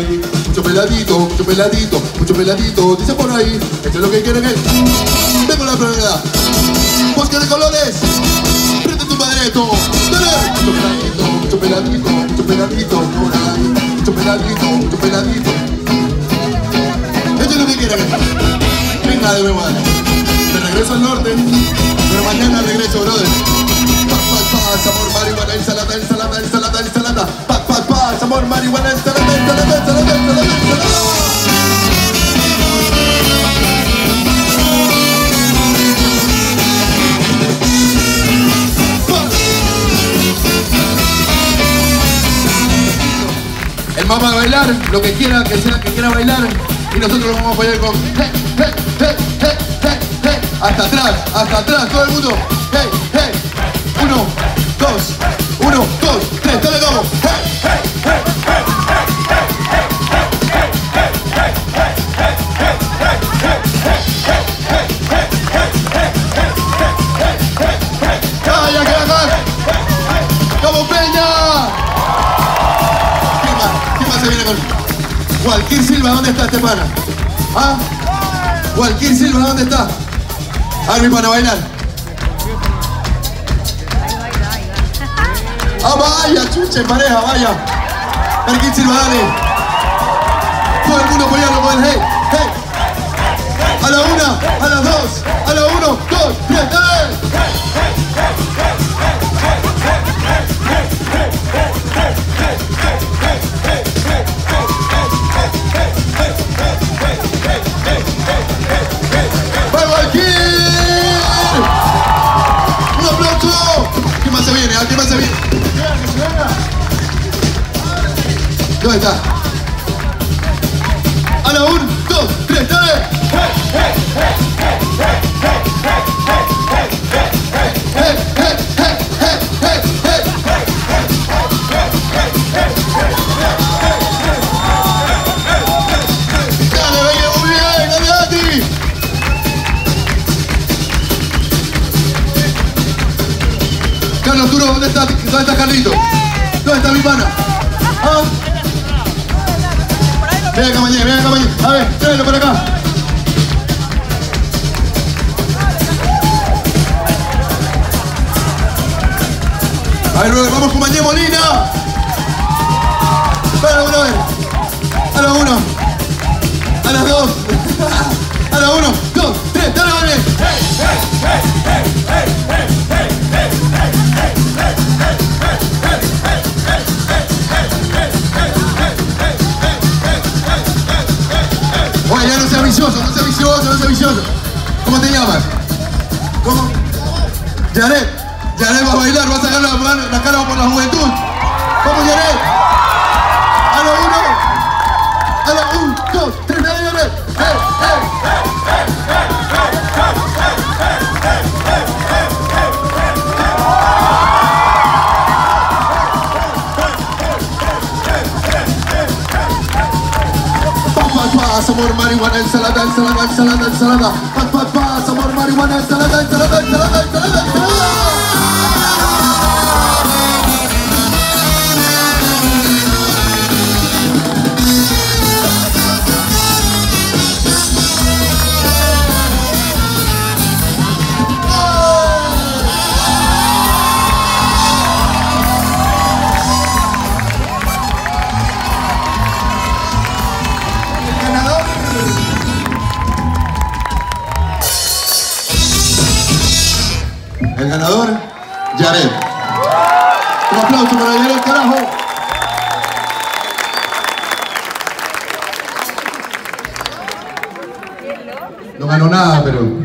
ahí. Mucho peladito, mucho peladito, mucho peladito. Dice por ahí, esto es lo que quieren él. Tengo la prioridad. Bosque de colores. Prende tu madreto. Dale. Mucho peladito, mucho peladito por ahí. Mucho peladito, mucho peladito. Esto es lo que quieren él. Venga de nuevo. Me regreso al norte, pero mañana regreso, brother. Sabor, marihuana, ensalada, ensalada, ensalada, ensalada. Sabor, marihuana, ensalada, ensalada, ensalada, ensalada, ensalada. El mamá va a bailar, lo que quiera, que sea que quiera bailar. Y nosotros lo vamos a bailar con hey, hey, hey, hey, hey, hey. Hasta atrás, todo el mundo. Hey, hey. 1, 2, 1, 2, 3, dale, vamos. Hey, hey, hey, hey, ¡calla, que hagas! ¡Como Peña! ¿Quién más se viene con...? Walquín Silva, ¿dónde está este pana? ¿Ah? Walquín Silva, ¿dónde está? A ver, mi pana, a bailar. Ah, vaya, chuche, en pareja, vaya. Walquín Silva, dale. Todo el mundo apoyarlo con el hey, hey. A la una, a las dos, a la 1, 2, 3, dale. ¡Un aplauso! ¿Qué más se viene? ¿Qué más se viene? ¿Dónde está? A la 1, 2, 3, dale. Dale, venga, muy bien, dale, Ati. Carlos Turo, ¿dónde está Carlito? ¿Dónde está mi pana? ¿Ah? Ven acá, mañana, ven acá, mañana. A ver, tráelo para acá. A ver, brother, vamos con Mañé Molina. Para, brother. A la 1. A las 2. A la 1, 2, 3, dale, vale. Oye, ya no seas vicioso, no seas vicioso, no seas vicioso. ¿Cómo te llamas? ¿Cómo? Yaret. Yaret va a bailar, va a sacar la cara por la juventud. ¿Cómo, Yaret? A la 1. A la 1, 2, 3, dale, Yaret. Sabor, marihuana, ensalada, ensalada, ensalada, ensalada. Sabor, marihuana, ensalada, ensalada, ensalada, ensalada, ensalada. El ganador, Yaret. Un aplauso para Yaret, carajo. No ganó nada, pero